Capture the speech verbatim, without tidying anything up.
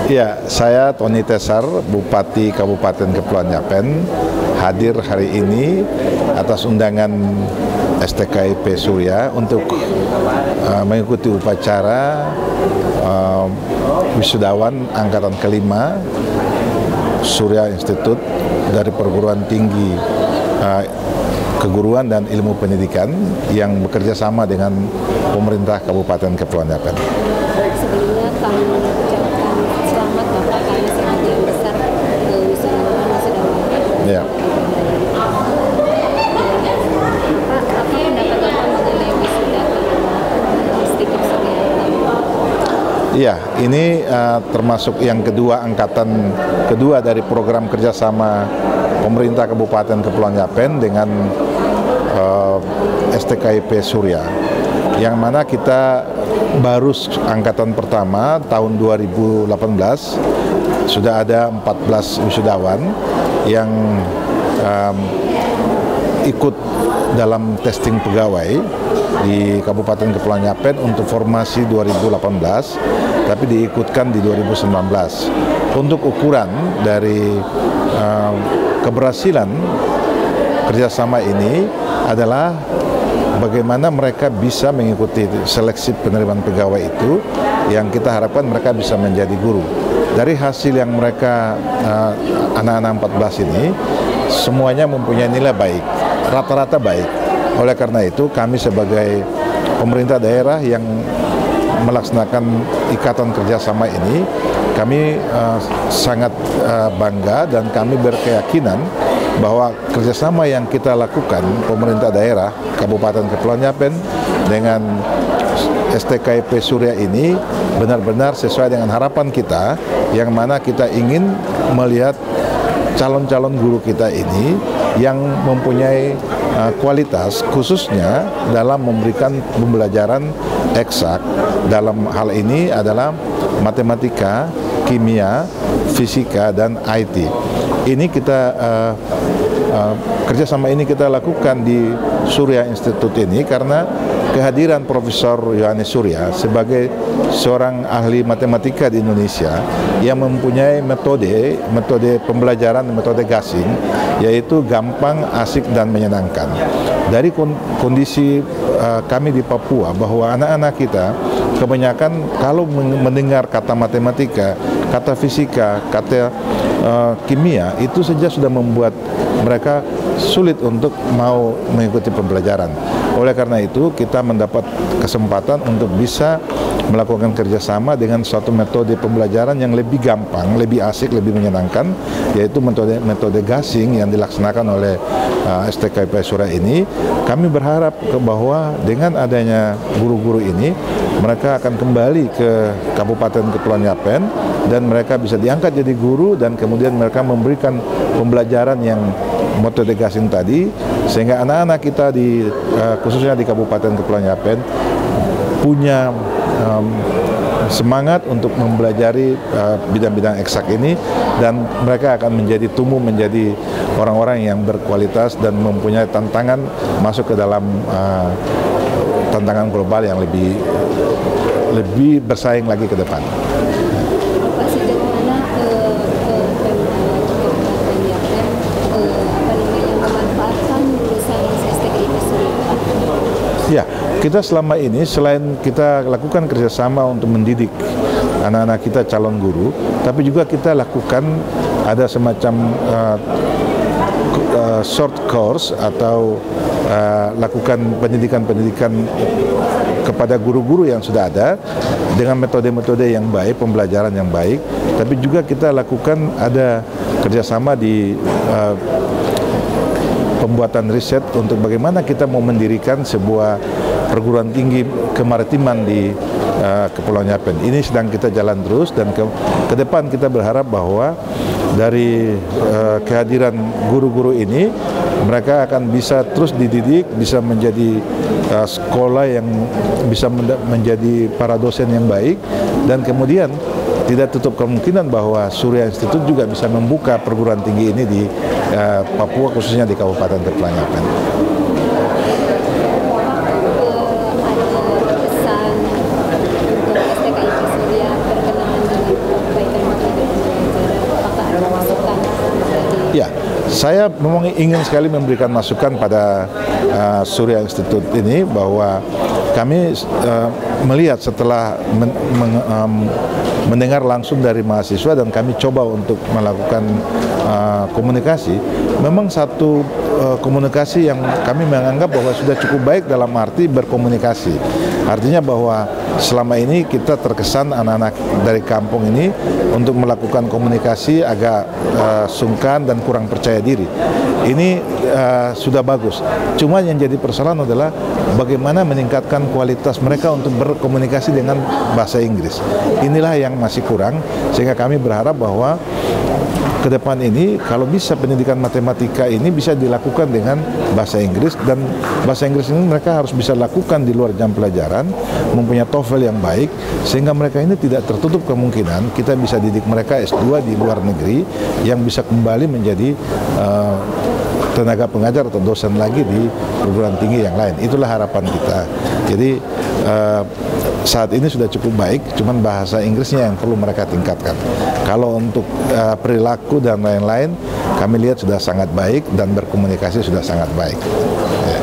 Ya, saya Tony Tesar, Bupati Kabupaten Kepulauan Yapen, hadir hari ini atas undangan S T K I P Surya untuk uh, mengikuti upacara uh, wisudawan angkatan kelima Surya Institute dari perguruan tinggi uh, keguruan dan ilmu pendidikan yang bekerja sama dengan pemerintah Kabupaten Kepulauan Yapen. Sebelumnya kami mengucapkan selamat Bapak karena sebagian besar wisudawan wisudawan. Ya. Apa pendapat Bapak mengenai wisuda Institut Surya? Iya, ini uh, termasuk yang kedua angkatan kedua dari program kerjasama pemerintah Kabupaten Kepulauan Yapen dengan uh, S T K I P Surya, yang mana kita baru angkatan pertama tahun dua ribu delapan belas sudah ada empat belas wisudawan yang um, ikut dalam testing pegawai di Kabupaten Kepulauan Yapen untuk formasi dua ribu delapan belas, tapi diikutkan di dua ribu sembilan belas. Untuk ukuran dari uh, keberhasilan kerjasama ini adalah bagaimana mereka bisa mengikuti seleksi penerimaan pegawai itu, yang kita harapkan mereka bisa menjadi guru. Dari hasil yang mereka uh, anak-anak empat belas ini semuanya mempunyai nilai baik, rata-rata baik. Oleh karena itu kami sebagai pemerintah daerah yang melaksanakan ikatan kerjasama ini, kami uh, sangat uh, bangga dan kami berkeyakinan bahwa kerjasama yang kita lakukan pemerintah daerah Kabupaten Kepulauan Yapen dengan S T K I P Surya ini benar-benar sesuai dengan harapan kita, yang mana kita ingin melihat calon-calon guru kita ini yang mempunyai uh, kualitas khususnya dalam memberikan pembelajaran eksak. Dalam hal ini adalah matematika, kimia, fisika, dan I T. Ini kita uh, uh, kerjasama ini kita lakukan di Surya Institute ini karena kehadiran Profesor Yohanes Surya sebagai seorang ahli matematika di Indonesia yang mempunyai metode metode pembelajaran, metode gasing, yaitu gampang, asik, dan menyenangkan. Dari kondisi uh, kami di Papua, bahwa anak-anak kita kebanyakan kalau mendengar kata matematika, kata fisika, kata uh, kimia, itu saja sudah membuat mereka sulit untuk mau mengikuti pembelajaran. Oleh karena itu kita mendapat kesempatan untuk bisa melakukan kerjasama dengan suatu metode pembelajaran yang lebih gampang, lebih asik, lebih menyenangkan, yaitu metode metode gasing yang dilaksanakan oleh uh, S T K I P Surya ini. Kami berharap ke bahwa dengan adanya guru-guru ini, mereka akan kembali ke Kabupaten Kepulauan Yapen dan mereka bisa diangkat jadi guru, dan kemudian mereka memberikan pembelajaran yang metode gasing tadi, sehingga anak-anak kita di uh, khususnya di Kabupaten Kepulauan Yapen punya um, semangat untuk mempelajari bidang-bidang uh, eksak ini, dan mereka akan menjadi tumbuh menjadi orang-orang yang berkualitas dan mempunyai tantangan masuk ke dalam uh, tantangan global yang lebih lebih bersaing lagi ke depan. Pak, sejauh mana uh, uh, Kabupaten Yapen uh, apa namanya memanfaatkan lulusan S T K I P Surya? Ya, kita selama ini selain kita lakukan kerjasama untuk mendidik anak-anak kita calon guru, tapi juga kita lakukan ada semacam uh, uh, short course atau uh, lakukan pendidikan-pendidikan kepada guru-guru yang sudah ada dengan metode-metode yang baik, pembelajaran yang baik. Tapi juga kita lakukan ada kerjasama di uh, pembuatan riset untuk bagaimana kita mau mendirikan sebuah perguruan tinggi kemaritiman di uh, Kepulauan Yapen. Ini sedang kita jalan terus, dan ke, ke depan kita berharap bahwa dari uh, kehadiran guru-guru ini, mereka akan bisa terus dididik, bisa menjadi uh, sekolah yang bisa menjadi para dosen yang baik, dan kemudian tidak tutup kemungkinan bahwa Surya Institute juga bisa membuka perguruan tinggi ini di uh, Papua, khususnya di Kabupaten Kepulauan Yapen. Ada pesan untuk S T K I P Surya berkenaan dengan perbaikan saya memang ingin sekali memberikan masukan pada uh, Surya Institute ini bahwa kami uh, melihat setelah men, men, um, mendengar langsung dari mahasiswa dan kami coba untuk melakukan uh, komunikasi, memang satu uh, komunikasi yang kami menganggap bahwa sudah cukup baik dalam arti berkomunikasi. Artinya bahwa selama ini kita terkesan anak-anak dari kampung ini untuk melakukan komunikasi agak uh, sungkan dan kurang percaya diri. Ini uh, sudah bagus. Cuma yang jadi persoalan adalah bagaimana meningkatkan kualitas mereka untuk berkomunikasi dengan bahasa Inggris. Inilah yang masih kurang, sehingga kami berharap bahwa ke depan ini kalau bisa pendidikan matematika ini bisa dilakukan dengan bahasa Inggris, dan bahasa Inggris ini mereka harus bisa lakukan di luar jam pelajaran, mempunyai TOEFL yang baik, sehingga mereka ini tidak tertutup kemungkinan kita bisa didik mereka S dua di luar negeri yang bisa kembali menjadi uh, tenaga pengajar atau dosen lagi di perguruan tinggi yang lain. Itulah harapan kita. Jadi uh, saat ini sudah cukup baik, cuman bahasa Inggrisnya yang perlu mereka tingkatkan. Kalau untuk uh, perilaku dan lain-lain, kami lihat sudah sangat baik dan berkomunikasi sudah sangat baik. Ya.